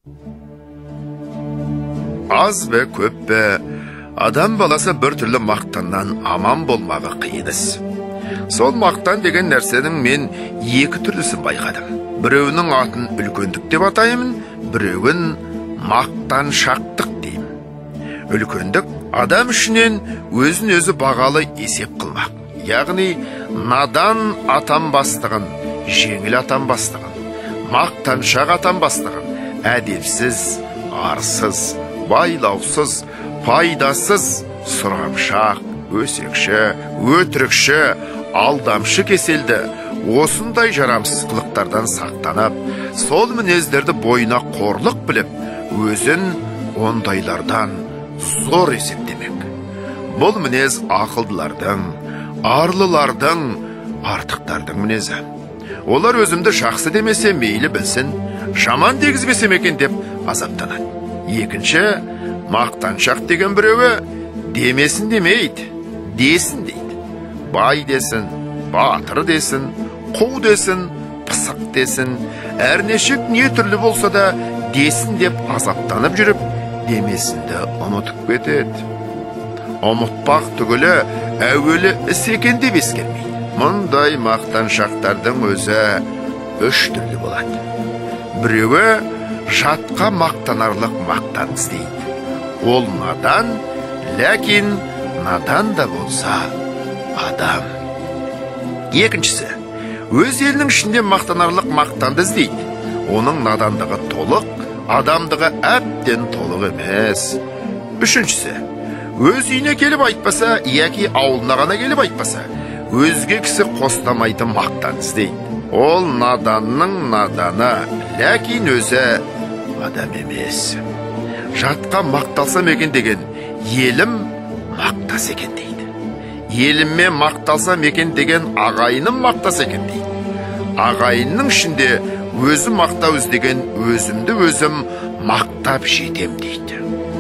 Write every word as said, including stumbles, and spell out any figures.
Аз бе, көп бе, адам баласы бір түрлі мақтаннан аман болмағы қиын іс. Сол мақтан деген нәрсенің мен екі түрлісін байқадым. Біреуінің атын үлкендік деп атаймын, біреуін мақтаншақтық деймін. Үлкендік адам ішінен өзін өзі бағалы есеп қылмақ. Яғни надан атанбастығын, жеңіл атанбастығын, мақтаншақ атанбастығын, әдепсіз, арсыз, байлаусыз, пайдасыз, сұрамшақ, өсекші, өтірікші, алдамшы кеселді, осындай жарамсыз қылықтардан сақтанып, сол мінездерді бойына қорлық біліп, өзін ондайлардан зор есептемек. Бұл мінез ақылдылардың, арлылардың, артықтардың мінезі. Олар өзімді жақсы демесе мейлі білсін, жаман дегізбесем екен деп азаптанады. Екінші, мақтаншақ деген біреуі демесін демейді, десін дейді. Бай десін, батыр десін, қу десін, пысық десін, әрнешік не түрлі болса да десін деп азаптанып жүріп, демесінді ұмытып кетеді. Ұмытпақ түгілі әуелі іс екен деп ескермейді. Мұндай мақтаншақтардың өзі үш түрлі болады. Біреуі жатқа мақтанарлық мақтан істейді. Ол надан, ләкин надан да болса адам. Екіншісі, өз елінің ішінде мақтанарлық мақтанды іздейді. Оның надандығы толық, адамдығы әбден толық емес. Үшіншісі, өз үйіне келіп айтпаса, яки ауылына ғана келіп айтпаса, өзге кісі қостамайтын мақтан іздейді. Ол наданның наданы, ләкин өзі адам емес. Жатқа мақталсам екен деген, елім мақтас екен дейді. Еліме мақталсам екен деген, ағайыным мақтас екен дейді. Ағайынның ішінде өзі мақтау іздеген, өзімді өзім мақтап жетем дейді.